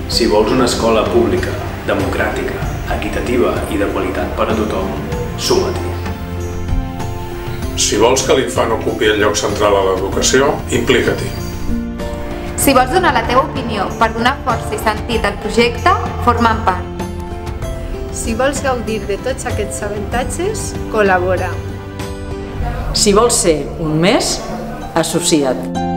Si vols una escola pública, democràtica, equitativa i de qualitat per a tothom, suma-t'hi. Si vols que l'infant ocupi el lloc central a l'educació, implica-t'hi. Si vols donar la teva opinió per donar força i sentit al projecte, forma-en part. Si vols gaudir de tots aquests avantatges, col·labora. Si vols ser un més, associa't.